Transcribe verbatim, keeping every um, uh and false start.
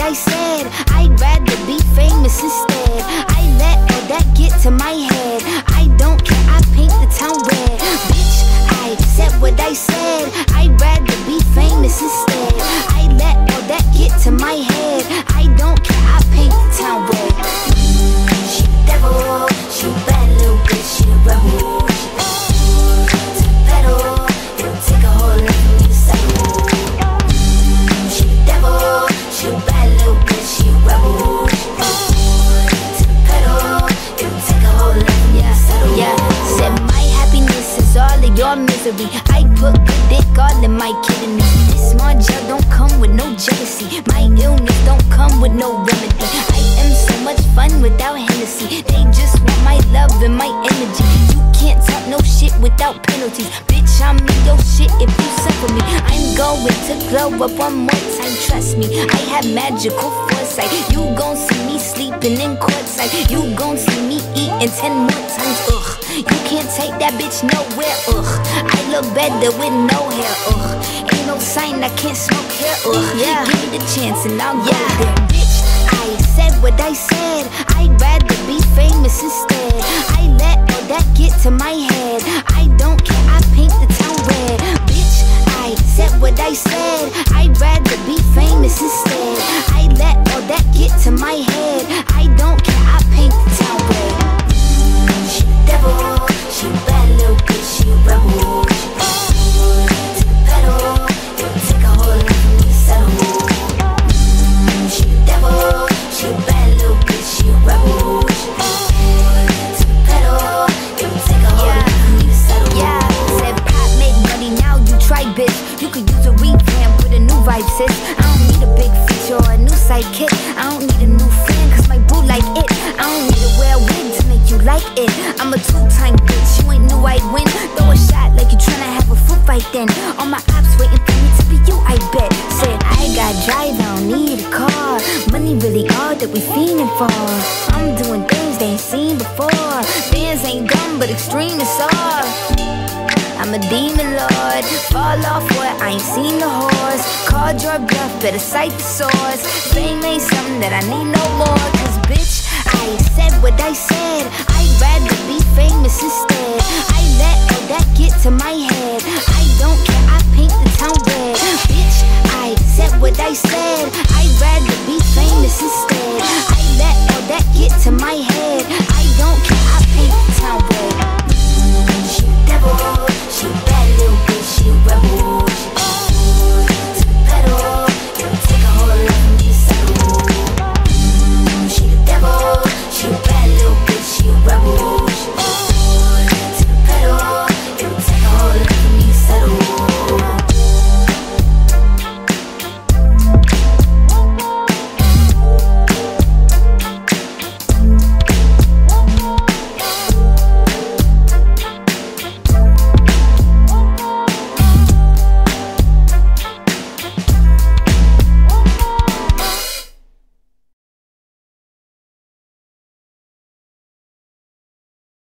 I said. I'd rather be famous instead. I let all that get to my head. I don't care, I paint the town red. Bitch, I said what I said. I'd rather be famous instead. I let all that get to my head. I don't care, I paint the town red. She the devil, she a bad little bitch, she a rebel. To the pedal, it'll take a whole lot for me to settle. She the devil, she a bad little bitch, she a rebel. To the pedal, it'll take a whole lot for me to settle. Yeah, said my happiness is all of your misery. I put good dick all in my kidneys. This small gel don't come with no jealousy. My illness don't come with no remedy. I am so much fun without Hennessy. They just want my love and my energy. You can't talk no shit without penalties. Bitch, I'm in your shit if you suffer me. I'm going to glow up one more time, trust me. I have magical foresight. You gon' see me sleeping in courtside. You gon' see me eating ten more times, ugh. You can't take that bitch nowhere, ugh. I look better with no hair, ugh. Ain't no sign I can't smoke hair, ugh. Yeah, give me the chance and I'll go yeah. there. Bitch, I said what I said. I'd rather be famous instead. I let all that get to my head. I don't care, I paint the town red. Bitch, I said what I said. I'd rather be famous instead. I let all that get to my head. I don't care, I paint the town red. She the devil, she a bad little bitch, she a rebel. To the pedal, it'll take a whole lot for me to settle. She the devil, she a bad little bitch, she a rebel. To the pedal, it'll take a whole lot for me to settle. Yeah, said pop make money, now you try, bitch. You could use a revamp with a new vibe, sis. I don't need a big feature or a new sidekick. I don't need a new friend, cause my boo like it. I don't need to wear a wig to make you like it. I'm a two-time bitch, you ain't knew I'd win. Throw a shot like you tryna have a foot fight then. All my ops waiting for me to be you, I bet. Said I got drive, I don't need a car. Money really all that we fiending for. I'm doing things they ain't seen before. Fans ain't dumb, but extreme is all. I'm a demon lord, fall off what I ain't seen the horse. Called your bluff, better cite the source. Fame ain't something that I need no more. Cause bitch, I said what I said. I'd rather be famous instead. I let all that get to my head.